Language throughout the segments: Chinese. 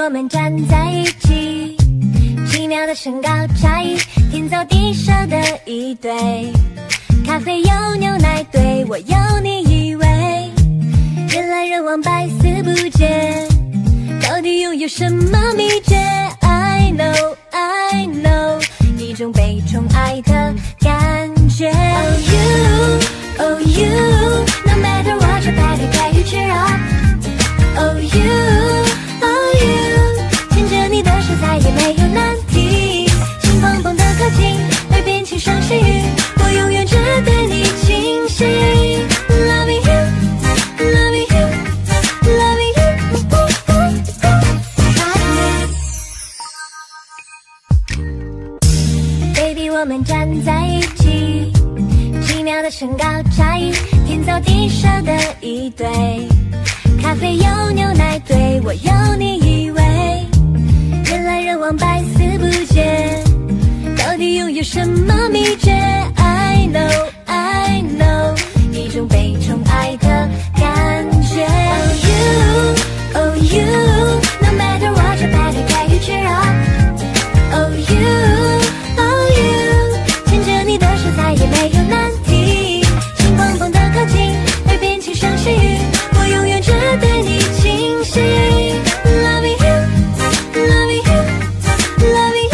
我们站在一起，奇妙的身高差异，天造地设的一对。咖啡有牛奶，对我有你以为，人来人往，百思不解，到底拥有什么秘诀 ？I know, I know， 一种被宠爱的感觉。Oh you, oh you，no matter what your body get you cheer up。Oh you。Oh you， 牵着你的手再也没有难题，心砰砰的靠近，耳边轻声细语，我永远只对你倾心。Loving you，Loving you，Loving you。Baby， 我们站在一起，奇妙的身高差异，天造地设的一对。咖啡有牛奶，对我有你以为，人来人往，百思不解，到底拥有什么秘诀 ？I know, I know， 一种被宠爱的感觉。Oh you, oh you，no matter what your body get you cheer up。Oh you, oh you， 牵着你的手再也没有难题，心砰砰的靠近，耳边轻声细语。永远只对你倾心 ，Loving you，Loving you，Loving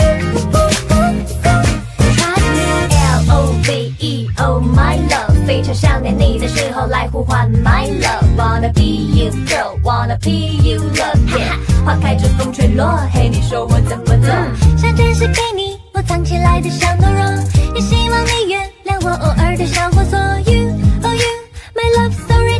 you。Love my love， 非常想念你的时候来呼唤 my love。Wanna be you girl，wanna be you love。Yeah， 花开着风吹落，嘿，你说我怎么做？想展示给你我藏起来的小懦弱，也希望你原谅我偶尔的小货色。You，oh you，my love story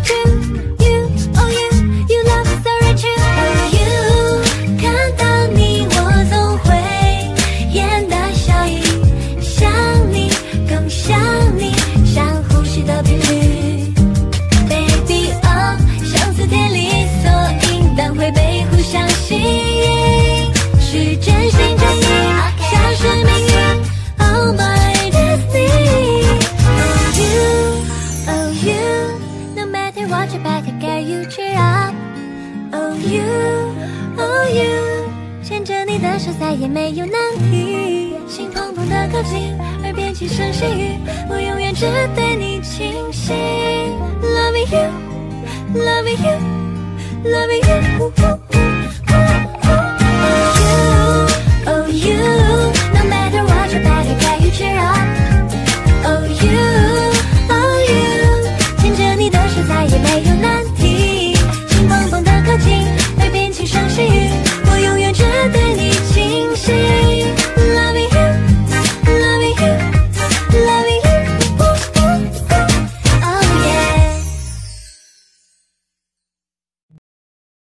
too。Oh you，oh you， 牵着你的手再也没有难题，心砰砰的靠近，耳边轻声细语，我永远只对你倾心。Loving you，Loving you，Loving you。